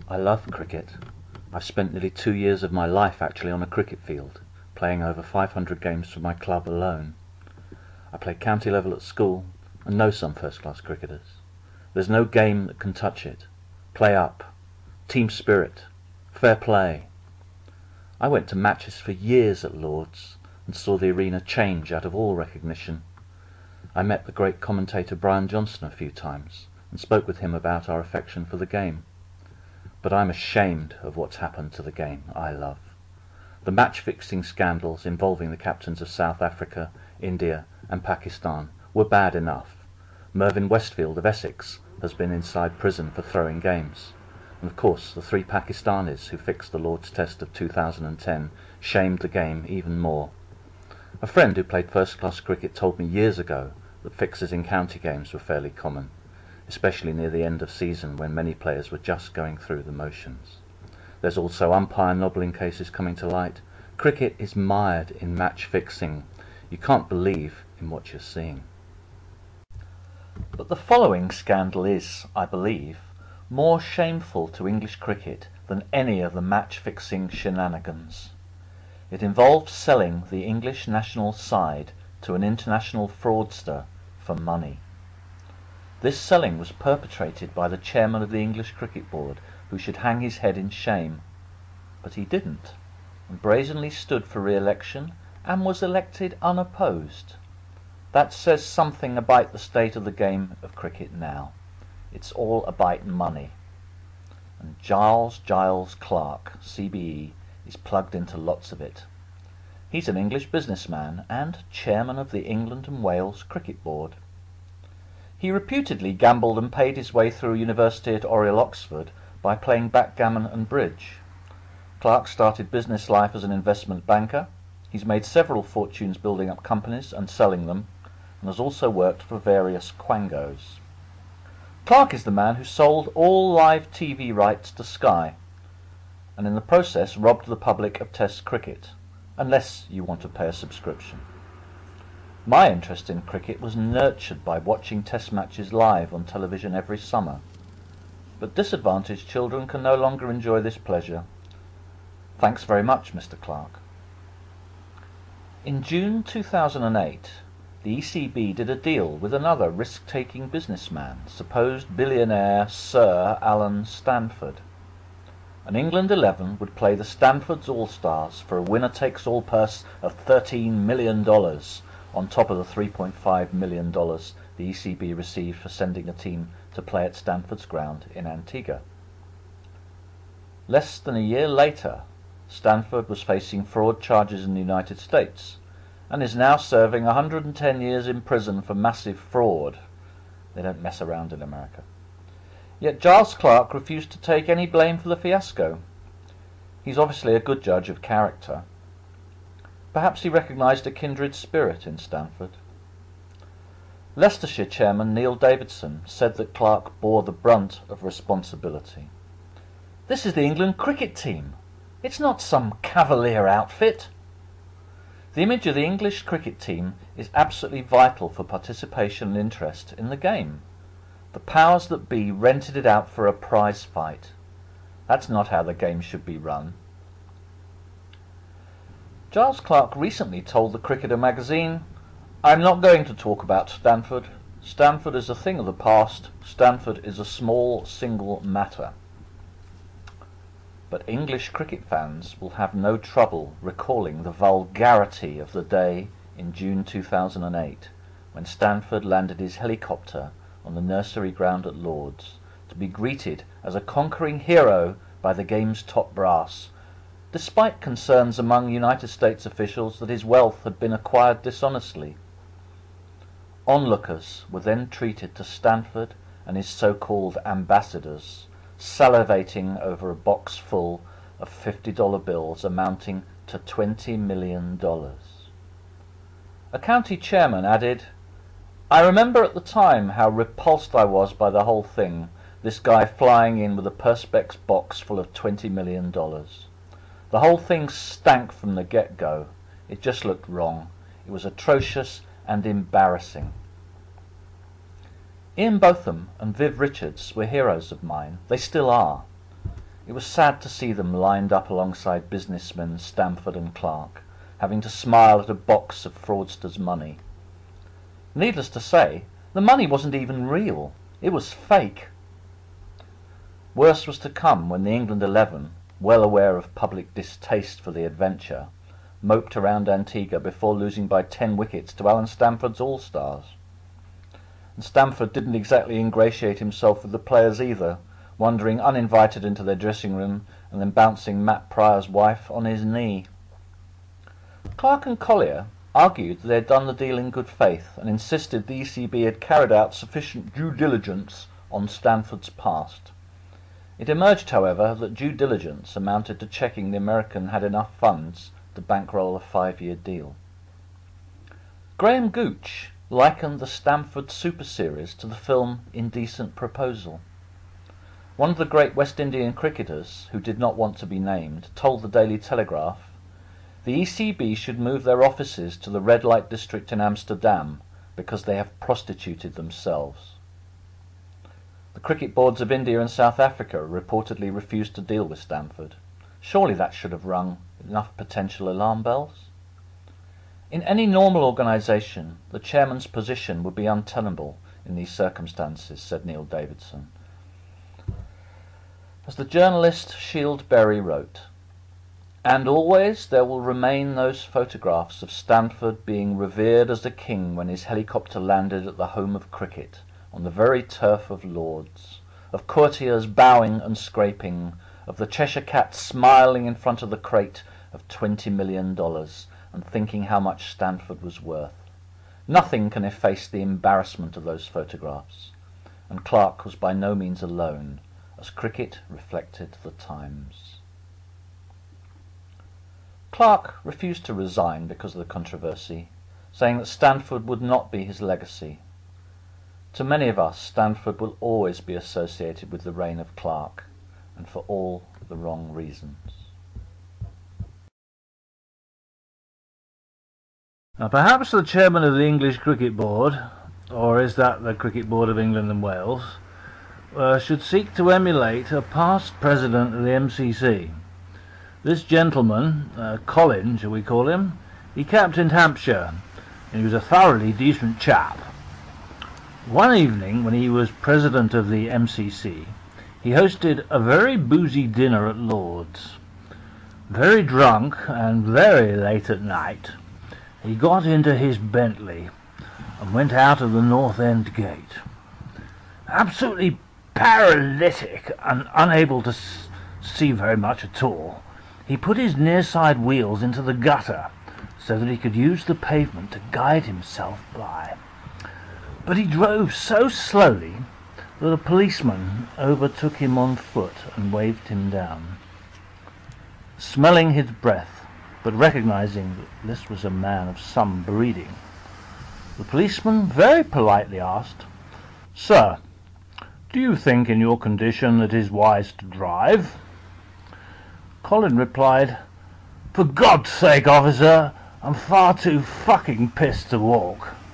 I love cricket. I've spent nearly 2 years of my life actually on a cricket field, playing over 500 games for my club alone. I played county level at school and know some first-class cricketers. There's no game that can touch it. Play up, team spirit, fair play. I went to matches for years at Lord's and saw the arena change out of all recognition. I met the great commentator Brian Johnston a few times and spoke with him about our affection for the game. But I'm ashamed of what's happened to the game I love. The match-fixing scandals involving the captains of South Africa, India and Pakistan were bad enough. Mervyn Westfield of Essex has been inside prison for throwing games. And of course the 3 Pakistanis who fixed the Lord's Test of 2010 shamed the game even more. A friend who played first-class cricket told me years ago that fixes in county games were fairly common, especially near the end of season when many players were just going through the motions. There's also umpire nobbling cases coming to light. Cricket is mired in match fixing. You can't believe in what you're seeing. But the following scandal is, I believe, more shameful to English cricket than any of the match-fixing shenanigans. It involved selling the English national side to an international fraudster for money. This selling was perpetrated by the chairman of the English Cricket Board, who should hang his head in shame. But he didn't, and brazenly stood for re-election and was elected unopposed. That says something about the state of the game of cricket now. It's all about money. And Giles Clarke, CBE, is plugged into lots of it. He's an English businessman and chairman of the England and Wales Cricket Board. He reputedly gambled and paid his way through university at Oriel, Oxford, by playing backgammon and bridge. Clarke started business life as an investment banker. He's made several fortunes building up companies and selling them, and has also worked for various quangos. Clarke is the man who sold all live TV rights to Sky, and in the process robbed the public of Test cricket, unless you want to pay a subscription. My interest in cricket was nurtured by watching Test matches live on television every summer, but disadvantaged children can no longer enjoy this pleasure. Thanks very much, Mr. Clarke. In June 2008, the ECB did a deal with another risk-taking businessman, supposed billionaire Sir Alan Stanford. An England 11 would play the Stanford's All-Stars for a winner-takes-all purse of $13 million, on top of the $3.5 million the ECB received for sending a team to play at Stanford's ground in Antigua. Less than a year later, Stanford was facing fraud charges in the United States, and is now serving 110 years in prison for massive fraud. They don't mess around in America. Yet Giles Clarke refused to take any blame for the fiasco. He's obviously a good judge of character. Perhaps he recognised a kindred spirit in Stanford. Leicestershire chairman Neil Davidson said that Clarke bore the brunt of responsibility. "This is the England cricket team. It's not some cavalier outfit." The image of the English cricket team is absolutely vital for participation and interest in the game. The powers that be rented it out for a prize fight. That's not how the game should be run. Giles Clarke recently told the Cricketer magazine, "I'm not going to talk about Stanford. Stanford is a thing of the past. Stanford is a small single matter." But English cricket fans will have no trouble recalling the vulgarity of the day in June 2008, when Stanford landed his helicopter on the nursery ground at Lord's to be greeted as a conquering hero by the game's top brass, despite concerns among United States officials that his wealth had been acquired dishonestly. Onlookers were then treated to Stanford and his so-called ambassadors, salivating over a box full of $50 bills amounting to $20 million. A county chairman added, "I remember at the time how repulsed I was by the whole thing, this guy flying in with a Perspex box full of $20 million. The whole thing stank from the get-go. It just looked wrong. It was atrocious and embarrassing." Ian Botham and Viv Richards were heroes of mine. They still are. It was sad to see them lined up alongside businessmen Stamford and Clark, having to smile at a box of fraudsters' money. Needless to say, the money wasn't even real. It was fake. Worse was to come when the England 11, well aware of public distaste for the adventure, moped around Antigua before losing by 10 wickets to Alan Stamford's All-Stars. And Stamford didn't exactly ingratiate himself with the players either, wandering uninvited into their dressing room and then bouncing Matt Pryor's wife on his knee. Clark and Collier argued that they had done the deal in good faith and insisted the ECB had carried out sufficient due diligence on Stamford's past. It emerged, however, that due diligence amounted to checking the American had enough funds to bankroll a 5-year deal. Graham Gooch likened the Stamford Super Series to the film Indecent Proposal. One of the great West Indian cricketers, who did not want to be named, told the Daily Telegraph, "The ECB should move their offices to the red light district in Amsterdam because they have prostituted themselves." The cricket boards of India and South Africa reportedly refused to deal with Stamford. Surely that should have rung enough potential alarm bells? In any normal organisation, the chairman's position would be untenable in these circumstances, said Neil Davidson. As the journalist Shield Berry wrote, "And always there will remain those photographs of Stamford being revered as a king when his helicopter landed at the home of cricket, on the very turf of Lord's, of courtiers bowing and scraping, of the Cheshire Cat smiling in front of the crate of $20 million and thinking how much Stamford was worth. Nothing can efface the embarrassment of those photographs." And Clark was by no means alone, as cricket reflected the times. Clark refused to resign because of the controversy, saying that Stamford would not be his legacy. To many of us, Stamford will always be associated with the reign of Clark, and for all the wrong reasons. Now, perhaps the chairman of the English Cricket Board, or is that the Cricket Board of England and Wales, should seek to emulate a past president of the MCC. This gentleman, Colin, shall we call him, he captained Hampshire, and he was a thoroughly decent chap. One evening, when he was president of the MCC, he hosted a very boozy dinner at Lord's. Very drunk and very late at night, he got into his Bentley and went out of the North End gate. Absolutely paralytic and unable to see very much at all, he put his near-side wheels into the gutter so that he could use the pavement to guide himself by. But he drove so slowly that a policeman overtook him on foot and waved him down. Smelling his breath, but recognizing that this was a man of some breeding, the policeman very politely asked, "Sir, do you think in your condition that it is wise to drive?" Colin replied, "For God's sake, officer, I'm far too fucking pissed to walk."